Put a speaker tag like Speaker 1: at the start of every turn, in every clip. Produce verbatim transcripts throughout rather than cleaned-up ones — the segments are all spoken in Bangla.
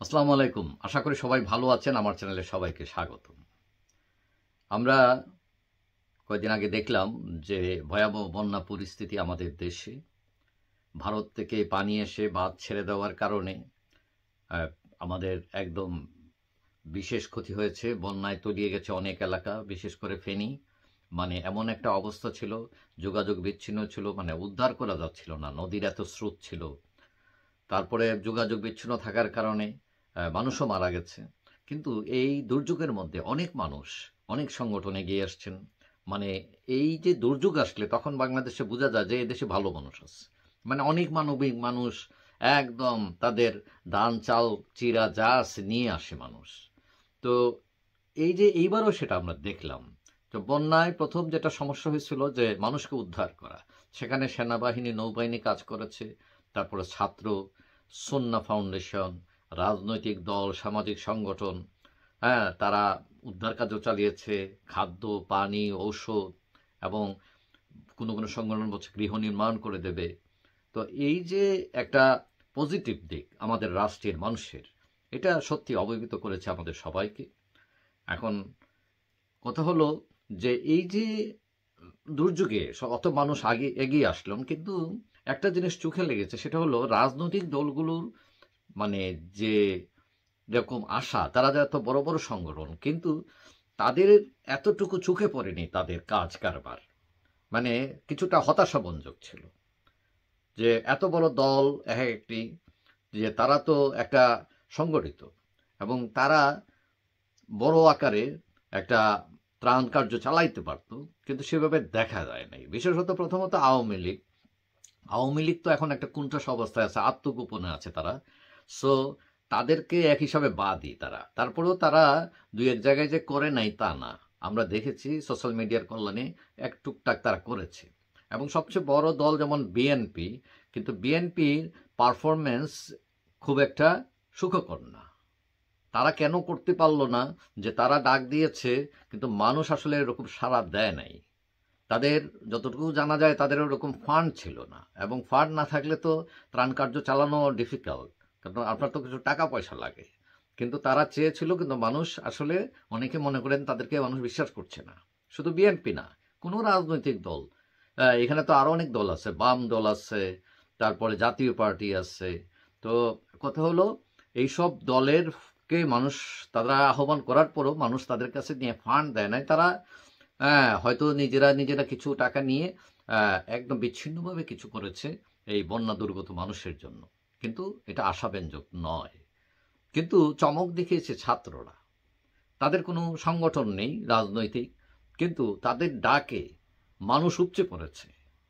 Speaker 1: আসসালামু আলাইকুম। আশা করি সবাই ভালো আছেন। আমার চ্যানেলে সবাইকে স্বাগতম। আমরা কয়েকদিন আগে দেখলাম যে ভয়াবহ বন্যা পরিস্থিতি আমাদের দেশে। ভারত থেকে পানি এসে বাঁধ ছেড়ে দেওয়ার কারণে আ আমাদের একদম বিশেষ ক্ষতি হয়েছে। বন্যায় তলিয়ে গেছে অনেক এলাকা, বিশেষ করে ফেনী। মানে এমন একটা অবস্থা ছিল, যোগাযোগ বিচ্ছিন্ন ছিল, মানে উদ্ধার করা যাচ্ছিল না। নদীর এত স্রোত ছিল। তারপরে যোগাযোগ বিচ্ছিন্ন থাকার কারণে আ মানুষও মারা গেছে। কিন্তু এই দুর্যোগের মধ্যে অনেক মানুষ, অনেক সংগঠন এগিয়ে আসছেন। মানে এই যে দুর্যোগ আসলে তখন বাংলাদেশে বোঝা যায় যে এদেশে ভালো মানুষ আছে। মানে অনেক মানবিক মানুষ, একদম তাদের ধান, চাল, চিড়া যা আছে নিয়ে আসে মানুষ। তো এই যে এইবারও সেটা আমরা দেখলাম। তো বন্যায় প্রথম যেটা সমস্যা হয়েছিল যে মানুষকে উদ্ধার করা। সেখানে সেনাবাহিনী, নৌবাহিনী কাজ করেছে। তারপরে ছাত্র, সুন্নাহ ফাউন্ডেশন, রাজনৈতিক দল, সামাজিক সংগঠন, হ্যাঁ, তারা উদ্ধার কাজও চালিয়েছে। খাদ্য, পানি, ঔষধ এবং কোনো কোনো সংগঠন বলছে গৃহ নির্মাণ করে দেবে। তো এই যে একটা পজিটিভ দিক আমাদের রাষ্ট্রের মানুষের, এটা সত্যি অবহিত করেছে আমাদের সবাইকে। এখন কথা হলো যে এই যে দুর্যোগে স- অত মানুষ আগে এগিয়ে আসলাম, কিন্তু একটা জিনিস চোখে লেগেছে, সেটা হলো রাজনৈতিক দলগুলোর মানে যে যেরকম আশা, তারা যে এত বড় বড় সংগঠন, কিন্তু তাদের এতটুকু চোখে পড়েনি তাদের কাজ কারবার। মানে কিছুটা হতাশাব্যঞ্জক ছিল যে এত বড় দল এক একটি, যে তারা তো একটা সংগঠিত এবং তারা বড় আকারে একটা ত্রাণ কার্য চালাইতে পারত, কিন্তু সেভাবে দেখা যায় নাই। বিশেষত প্রথমত আওয়ামী লীগ। আওয়ামী লীগ তো এখন একটা কুণ্ঠাস অবস্থায় আছে, আত্মগোপনে আছে তারা। সো তাদেরকে এক হিসাবে বাদই তারা। তারপরেও তারা দুই এক জায়গায় যে করে নাই তা না, আমরা দেখেছি সোশ্যাল মিডিয়ার কল্যাণে এক টুকটাক তারা করেছে। এবং সবচেয়ে বড় দল যেমন বিএনপি, কিন্তু বিএনপির পারফরমেন্স খুব একটা সুখকর না। তারা কেন করতে পারলো না, যে তারা ডাক দিয়েছে কিন্তু মানুষ আসলে এরকম সাড়া দেয় নাই। তাদের যতটুকু জানা যায় তাদের ওরকম ফান্ড ছিল না, এবং ফান্ড না থাকলে তো ত্রাণ কার্য চালানো ডিফিকাল্ট, কারণ আপনার তো কিছু টাকা পয়সা লাগে। কিন্তু তারা চেয়েছিল, কিন্তু মানুষ আসলে, অনেকে মনে করেন তাদেরকে মানুষ বিশ্বাস করছে না। শুধু বিএনপি না, কোনো রাজনৈতিক দল, আহ, এখানে তো আরো অনেক দল আছে, বাম দল আছে, তারপরে জাতীয় পার্টি আছে। তো কথা হলো, এইসব দলের কে মানুষ, তারা আহ্বান করার পরও মানুষ তাদের কাছে নিয়ে ফান্ড দেয় নাই। তারা হ্যাঁ, হয়তো নিজেরা নিজেরা কিছু টাকা নিয়ে আহ, একদম বিচ্ছিন্নভাবে কিছু করেছে এই বন্যা দুর্গত মানুষের জন্য। কিন্তু এটা আশাব্যঞ্জক নয়। কিন্তু চমক দেখিয়েছে ছাত্ররা। তাদের কোনো সংগঠন নেই রাজনৈতিক, কিন্তু তাদের ডাকে মানুষ উপচে পড়েছে।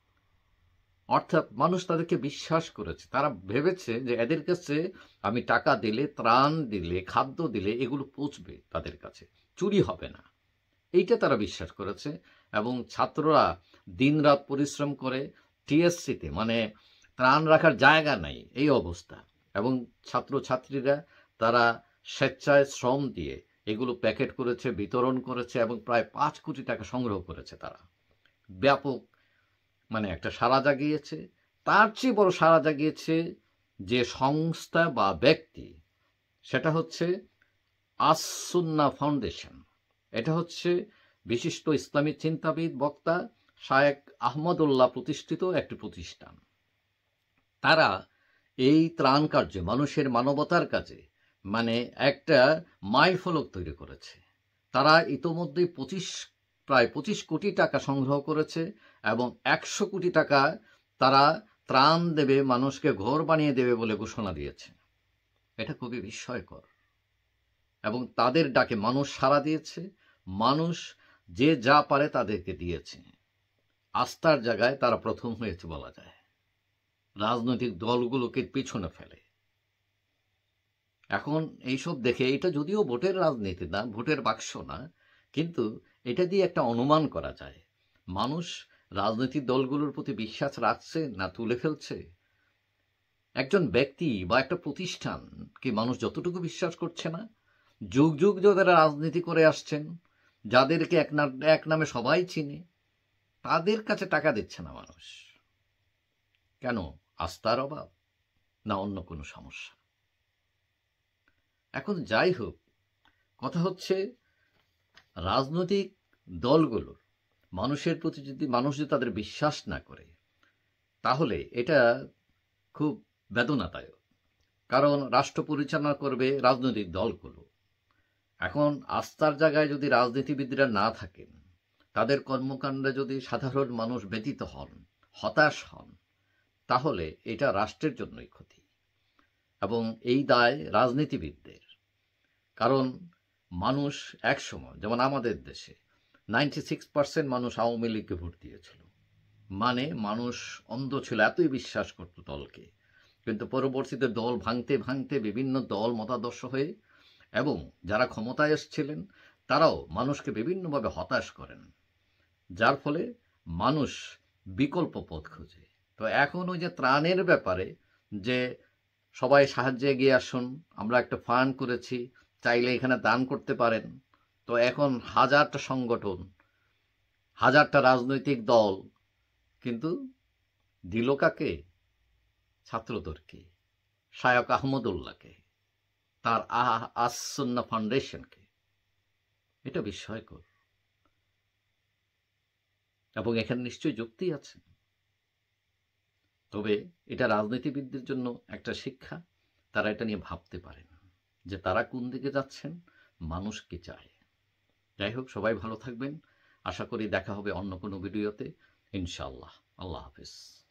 Speaker 1: অর্থাৎ মানুষ তাদেরকে বিশ্বাস করেছে। তারা ভেবেছে যে এদের কাছে আমি টাকা দিলে, ত্রাণ দিলে, খাদ্য দিলে এগুলো পৌঁছবে তাদের কাছে, চুরি হবে না। এইটা তারা বিশ্বাস করেছে। এবং ছাত্ররা দিনরাত পরিশ্রম করে টিএসসিতে, মানে ত্রাণ রাখার জায়গা নাই এই অবস্থা, এবং ছাত্রছাত্রীরা তারা স্বেচ্ছায় শ্রম দিয়ে এগুলো প্যাকেট করেছে, বিতরণ করেছে, এবং প্রায় পাঁচ কোটি টাকা সংগ্রহ করেছে তারা। ব্যাপক মানে একটা সাড়া জাগিয়েছে। তার চেয়ে বড় সাড়া জাগিয়েছে যে সংস্থা বা ব্যক্তি, সেটা হচ্ছে আস-সুন্নাহ ফাউন্ডেশন। এটা হচ্ছে বিশিষ্ট ইসলামী চিন্তাবিদ, বক্তা শায়েখ আহমদুল্লাহ প্রতিষ্ঠিত একটি প্রতিষ্ঠান। তারা এই ত্রাণ কার্যে, মানুষের মানবতার কাজে, মানে একটা মাইল ফলক তৈরি করেছে। তারা ইতোমধ্যেই পঁচিশ প্রায় পঁচিশ কোটি টাকা সংগ্রহ করেছে, এবং একশো কোটি টাকা তারা ত্রাণ দেবে, মানুষকে ঘর বানিয়ে দেবে বলে ঘোষণা দিয়েছে। এটা খুবই বিস্ময়কর। এবং তাদের ডাকে মানুষ সাড়া দিয়েছে। মানুষ যে যা পারে তাদেরকে দিয়েছে। আস্থার জায়গায় তারা প্রথম হয়েছে বলা যায়, রাজনৈতিক দলগুলোকে পিছনে ফেলে। এখন এইসব দেখে, এটা যদিও ভোটের রাজনীতি না, ভোটের বাক্স না, কিন্তু এটা দিয়ে একটা অনুমান করা যায় মানুষ রাজনৈতিক দলগুলোর প্রতি বিশ্বাস রাখছে না তুলে ফেলছে। একজন ব্যক্তি বা একটা প্রতিষ্ঠানকে মানুষ যতটুকু বিশ্বাস করছে না, যুগ যুগ যারা রাজনীতি করে আসছেন, যাদেরকে এক না এক নামে সবাই চিনে, তাদের কাছে টাকা দিচ্ছে না মানুষ। কেন? আস্থার অভাব, না অন্য কোনো সমস্যা? এখন যাই হোক, কথা হচ্ছে রাজনৈতিক দলগুলোর মানুষের প্রতি যদি মানুষ যদি তাদের বিশ্বাস না করে, তাহলে এটা খুব বেদনাদায়ক। কারণ রাষ্ট্র পরিচালনা করবে রাজনৈতিক দলগুলো। এখন আস্থার জায়গায় যদি রাজনীতিবিদরা না থাকেন, তাদের কর্মকাণ্ডে যদি সাধারণ মানুষ ব্যতীত হন, হতাশ হন, তাহলে এটা রাষ্ট্রের জন্যই ক্ষতি। এবং এই দায় রাজনীতিবিদদের। কারণ মানুষ একসময়, যেমন আমাদের দেশে নাইনটি সিক্স পার্সেন্ট মানুষ আওয়ামী লীগকে ভোট দিয়েছিল, মানে মানুষ অন্ধ ছিল, এতই বিশ্বাস করত দলকে। কিন্তু পরবর্তীতে দল ভাঙতে ভাঙতে বিভিন্ন দল মতাদর্শ হয়ে এবং যারা ক্ষমতায় এসেছিলেন তারাও মানুষকে বিভিন্নভাবে হতাশ করেন, যার ফলে মানুষ বিকল্প পথ খোঁজে। তো এখন ওই যে ত্রাণের ব্যাপারে যে সবাই সাহায্যে এগিয়ে আসুন, আমরা একটা ফান্ড করেছি, চাইলে এখানে দান করতে পারেন। তো এখন হাজারটা সংগঠন, হাজারটা রাজনৈতিক দল, কিন্তু দিল কাকে? ছাত্রদেরকে, শায়ক আহমদুল্লাহকে, তার আস-সুন্নাহ ফাউন্ডেশনকে। এটা বিস্ময়কর। এবং এখানে নিশ্চয়ই যুক্তি আছে। তবে এটা রাজনীতিবিদদের জন্য একটা শিক্ষা। তারা এটা নিয়ে ভাবতে পারেন যে তারা কোন দিকে যাচ্ছেন, মানুষ কি চায়। যাই হোক, সবাই ভালো থাকবেন। আশা করি দেখা হবে অন্য কোনো ভিডিওতে, ইনশাআল্লাহ। আল্লাহ হাফেজ।